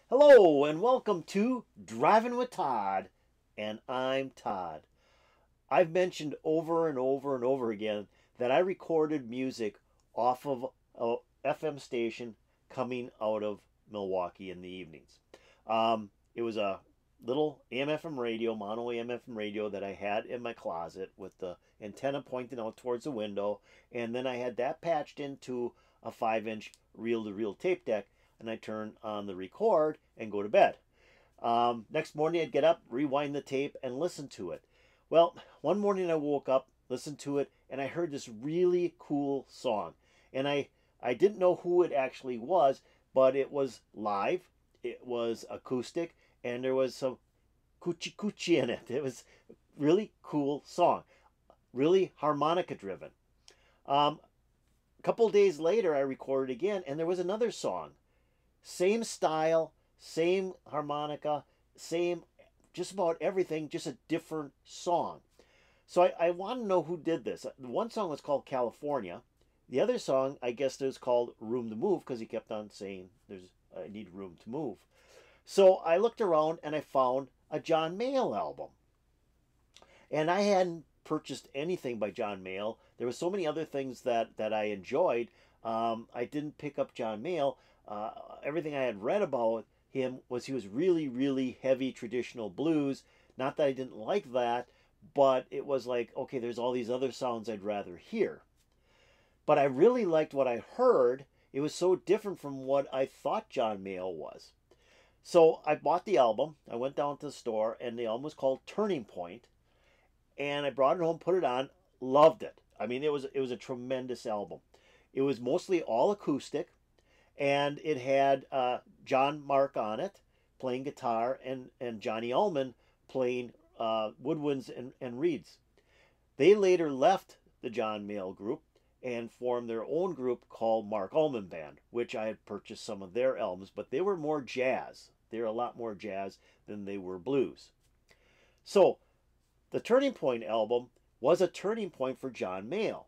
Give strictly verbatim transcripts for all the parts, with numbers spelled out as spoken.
Hello and welcome to Driving with Todd, and I'm Todd. I've mentioned over and over and over again that I recorded music off of a F M station coming out of Milwaukee in the evenings. Um, it was a little A M F M radio, mono A M F M radio that I had in my closet with the antenna pointing out towards the window, and then I had that patched into a five inch reel-to-reel tape deck, and I turn on the record and go to bed. Um, next morning I'd get up, rewind the tape, and listen to it. Well, one morning I woke up, listened to it, and I heard this really cool song. And I, I didn't know who it actually was, but it was live, it was acoustic, and there was some coochie coochie in it. It was a really cool song, really harmonica driven. Um, a couple days later I recorded again, and there was another song. Same style, same harmonica, same just about everything, just a different song. So I, I want to know who did this. The one song was called California. The other song, I guess, was called Room to Move because he kept on saying, "There's I need room to move." So I looked around and I found a John Mayall album. And I hadn't purchased anything by John Mayall. There were so many other things that, that I enjoyed. Um, I didn't pick up John Mayall. Uh, everything I had read about him was he was really, really heavy traditional blues. Not that I didn't like that, but it was like, okay, there's all these other sounds I'd rather hear. But I really liked what I heard. It was so different from what I thought John Mayall was. So I bought the album. I went down to the store, and the album was called Turning Point. And I brought it home, put it on, loved it. I mean, it was it was a tremendous album. It was mostly all acoustic, and it had uh, John Mark on it playing guitar, and, and Johnny Allman playing uh, woodwinds and, and reeds. They later left the John Mayall group and formed their own group called Mark Allman Band, which I had purchased some of their albums, but they were more jazz. They were a lot more jazz than they were blues. So the Turning Point album was a turning point for John Mayall.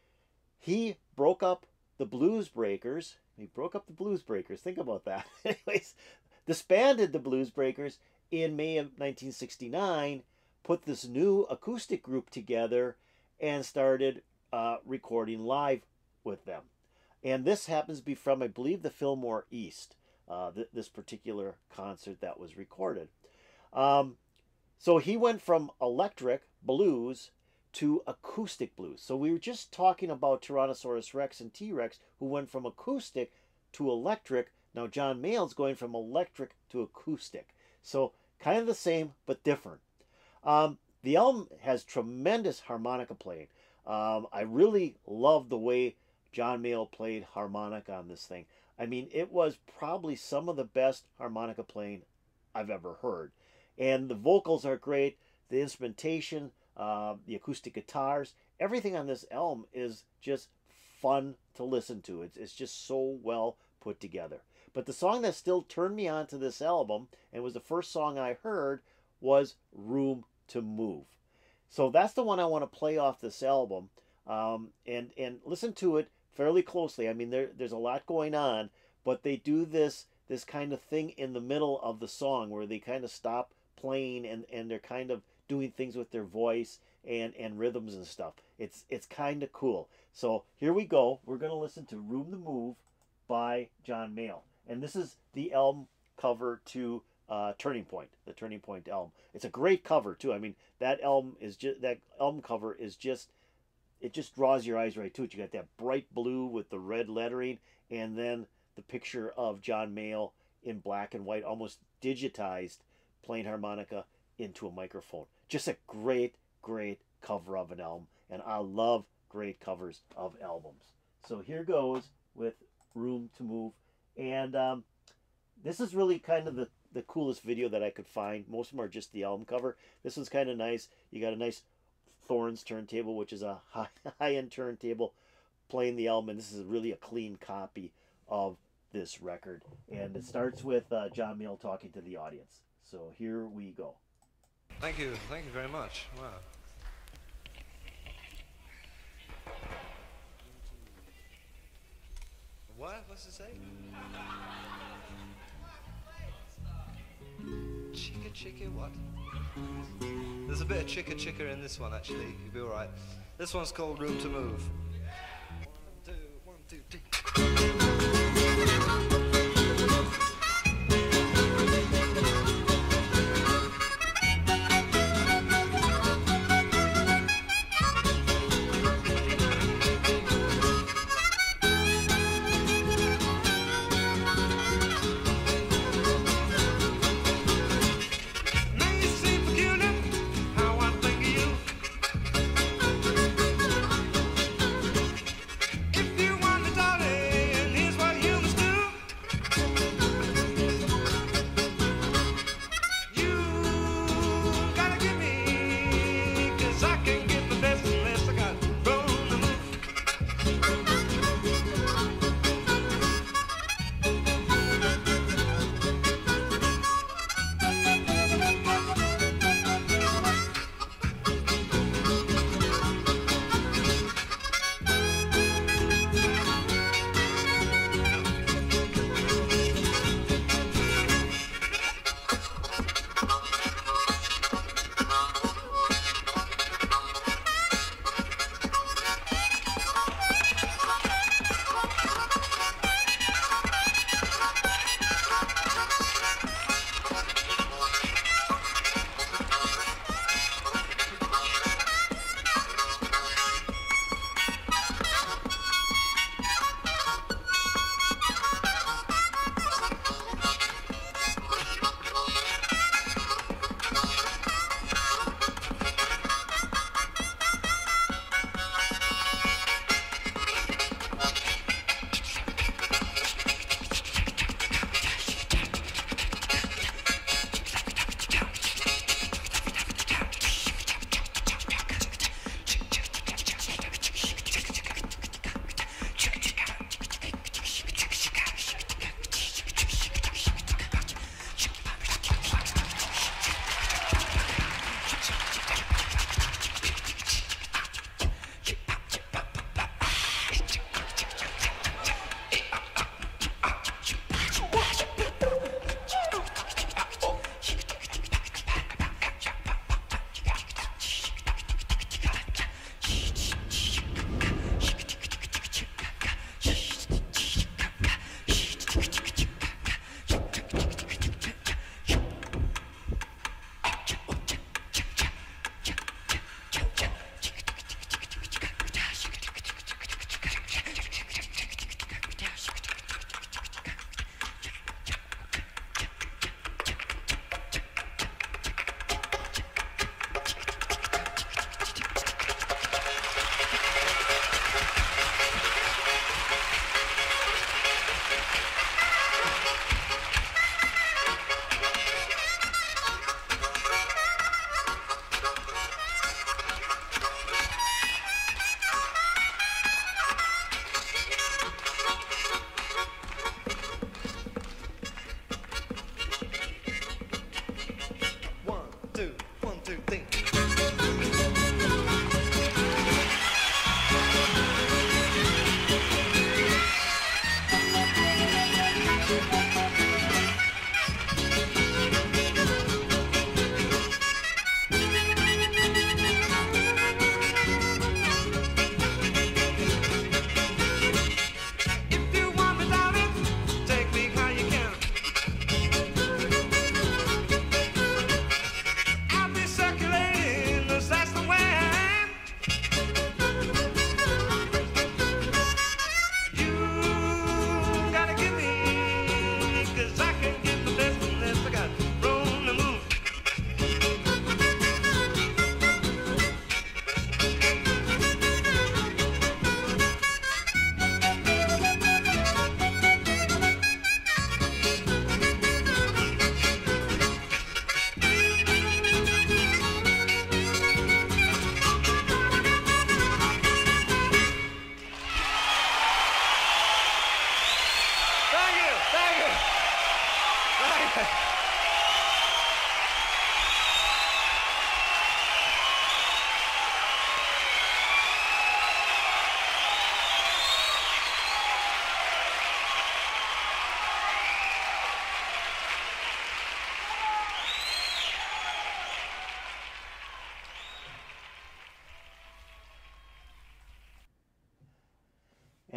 He broke up the Blues Breakers. He broke up the Blues Breakers. Think about that. Anyways, disbanded the Blues Breakers in May of nineteen sixty-nine, put this new acoustic group together, and started uh, recording live with them. And this happens to be from, I believe, the Fillmore East, uh, th this particular concert that was recorded. Um, so he went from electric blues to acoustic blues. So we were just talking about Tyrannosaurus Rex and T-Rex, who went from acoustic to electric. Now John Mayall's going from electric to acoustic. So kind of the same, but different. Um, the album has tremendous harmonica playing. Um, I really love the way John Mayall played harmonica on this thing. I mean, it was probably some of the best harmonica playing I've ever heard. And the vocals are great. The instrumentation, uh, the acoustic guitars, everything on this album is just fun to listen to. It's, it's just so well put together. But the song that still turned me on to this album, and was the first song I heard, was Room to Move. So that's the one I want to play off this album, um, and, and listen to it fairly closely. I mean, there, there's a lot going on, but they do this, this kind of thing in the middle of the song where they kind of stop playing, and, and they're kind of doing things with their voice and, and rhythms and stuff. It's, it's kind of cool. So here we go. We're going to listen to Room to Move by John Mayall. And this is the album cover to uh, Turning Point, the Turning Point album. It's a great cover too. I mean, that album is just, that album cover is just, it just draws your eyes right to it. You got that bright blue with the red lettering, and then the picture of John Mayall in black and white, almost digitized, playing harmonica into a microphone. Just a great, great cover of an album, and I love great covers of albums. So here goes with Room to Move, and um, this is really kind of the, the coolest video that I could find. Most of them are just the album cover. This one's kind of nice. You got a nice Thorns turntable, which is a high, high-end turntable, playing the album, and this is really a clean copy of this record. And it starts with uh, John Mayall talking to the audience. So here we go. Thank you. Thank you very much. Wow. What? What's it say? Chic-a what? There's a bit of Chic-a Chic-a in this one, actually. You'll be alright. This one's called Room to Move. One, two, one, two, three.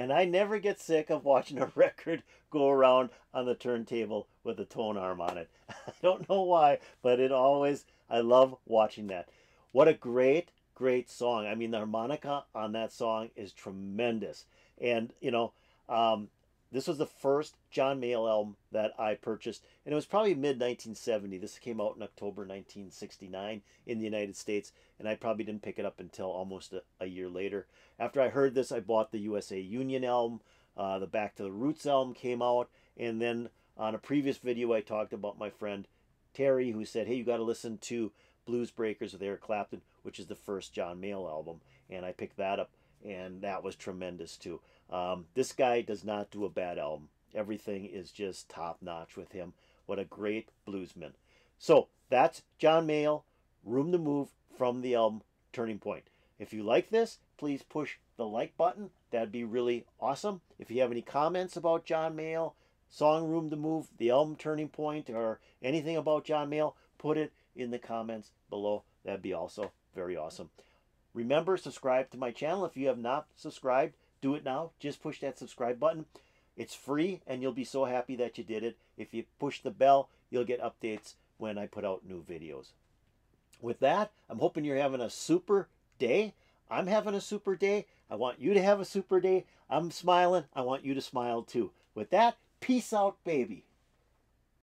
And I never get sick of watching a record go around on the turntable with a tone arm on it. I don't know why, but it always, I love watching that. What a great, great song. I mean, the harmonica on that song is tremendous. And, you know, um, this was the first John Mayall album that I purchased, and it was probably mid nineteen seventy. This came out in October nineteen sixty-nine in the United States, and I probably didn't pick it up until almost a, a year later. After I heard this, I bought the U S A Union album. Uh, the Back to the Roots album came out, and then on a previous video I talked about my friend Terry, who said, hey, you got to listen to Blues Breakers with Eric Clapton, which is the first John Mayall album, and I picked that up, and that was tremendous too. Um, this guy does not do a bad album. Everything is just top notch with him. What a great bluesman. So that's John Mayall, Room to Move, from the album Turning Point. If you like this, please push the like button. That'd be really awesome. If you have any comments about John Mayall, song Room to Move, the album Turning Point, or anything about John Mayall, put it in the comments below. That'd be also very awesome. Remember, subscribe to my channel. If you have not subscribed, do it now. Just push that subscribe button. It's free, and you'll be so happy that you did it. If you push the bell, you'll get updates when I put out new videos. With that, I'm hoping you're having a super day. I'm having a super day. I want you to have a super day. I'm smiling. I want you to smile too. With that, peace out, baby.